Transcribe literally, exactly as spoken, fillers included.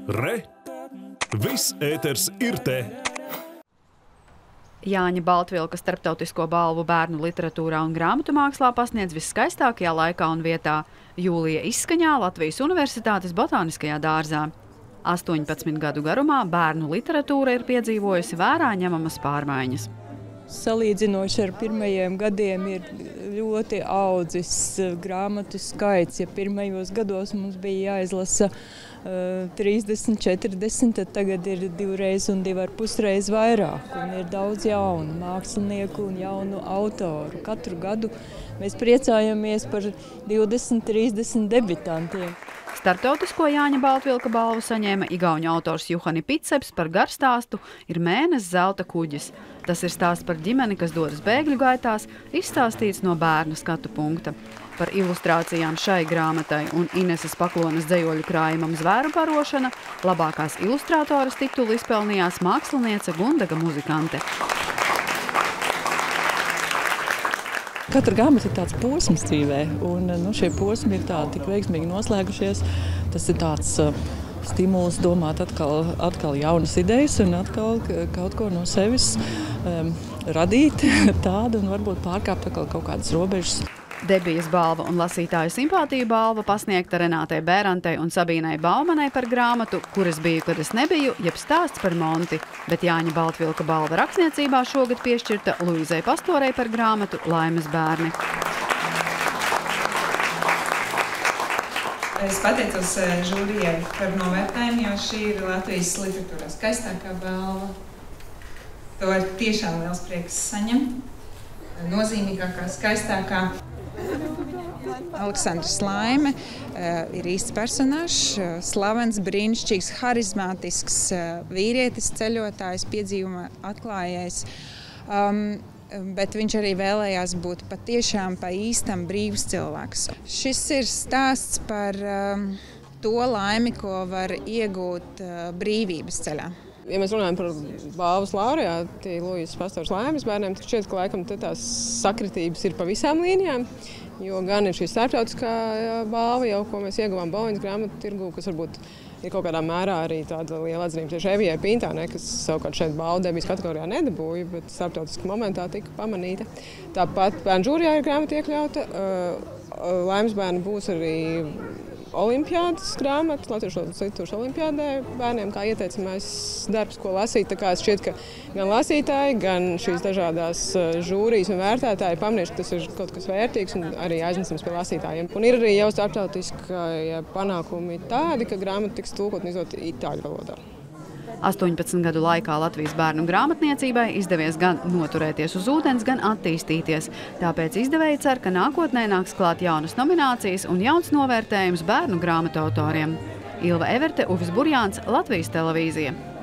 Re! Viss ēters ir te! Jāņa Baltvilka starptautisko balvu bērnu literatūrā un grāmatu mākslā pasniedz viskaistākajā laikā un vietā – jūlija izskaņā Latvijas Universitātes botāniskajā dārzā. astoņpadsmit gadu garumā bērnu literatūra ir piedzīvojusi vērā ņemamas pārmaiņas. Salīdzinoši ar pirmajiem gadiem ir ļoti audzis grāmatu skaits. Ja pirmajos gados mums bija jāizlasa uh, trīsdesmit, četrdesmit, tad tagad ir divreiz un divi ar pusreiz vairāk. Un ir daudz jaunu mākslinieku un jaunu autoru. Katru gadu mēs priecājamies par divdesmit, trīsdesmit debitantiem. Startautisko Jāņa Baltvilka balvu saņēma igauņu autors Juhani Pitseps par garstāstu Ir mēnes zelta kuģis. Tas ir stāsts par ģimeni, kas dodas bēgļu gaitās, izstāstīts no bērna skatu punkta. Par ilustrācijām šai grāmatai un Ineses Paklonas dzejoļu krājumam Zvēru barošana labākās ilustrātoras titulu izpelnījās māksliniece Gundaga Muzikante. Katra grāmata ir tāds posms dzīvē, un nu, šie posmi ir tādi tik veiksmīgi noslēgušies. Tas ir tāds uh, stimuls domāt atkal, atkal jaunas idejas un atkal kaut ko no sevis um, radīt tādu un varbūt pārkāpt atkal kaut kādas robežas. Debijas balva un lasītāju simpātiju balva pasniegta Renātei Bērantei un Sabīnai Baumanai par grāmatu Kur es biju, kad es nebiju, jeb stāsts par Monti, bet Jāņa Baltvilka balva rakstniecībā šogad piešķirta Luīzai Pastorei par grāmatu Laimes bērni. Es pateicos žūrijai par novērtējumu, jo šī ir Latvijas literatūrā skaistākā balva. To ir tiešām liels prieks saņemt. Nozīmīgākā, skaistākā. Aleksandrs Laime uh, ir īsts personāžs, uh, slavens, brīnišķīgs, harizmātisks uh, vīrietis, ceļotājs, piedzīvuma atklājējs. Um, bet viņš arī vēlējās būt patiešām pa īstam brīvs cilvēks. Šis ir stāsts par um, to laimi, ko var iegūt uh, brīvības ceļā. Ja mēs runājam par balvas laureāti Luīzes Pastoras Laimes bērniem, tad šķiet, ka laikam tās sakritības ir pa visām līnijām, jo gan ir šī starptautiskā balva, jau, ko mēs ieguvām Boenas grāmatu tirgu, kas varbūt ir kaut kādā mērā arī tāda liela atzinība tieši Evijai Pintānai, kas savukārt šeit balvu debijas kategorijā nedabūja, bet starptautiski momentā tika pamanīta. Tāpat bērnu žūrijā ir grāmata iekļauta. Laimes bērni būs arī olimpiādas grāmata, Latviešu literatūras olimpiādē bērniem kā ieteicamais darbs, ko lasīt. Tā kā es šķiet, ka gan lasītāji, gan šīs dažādās žūrijas un vērtētāji pamanījuši, ka tas ir kaut kas vērtīgs un arī aiznesams pie lasītājiem. Un ir arī jau starptautiskie panākumi tādi, ka grāmata tiks tulkot un izdot itāļu valodā. astoņpadsmit gadu laikā Latvijas bērnu grāmatniecībai izdevies gan noturēties uz ūdens, gan attīstīties. Tāpēc izdevēji cer, ka nākotnē nāks klāt jaunas nominācijas un jauns novērtējums bērnu grāmatu autoriem. Ilva Everte, Uvis Burjāns, Latvijas televīzija.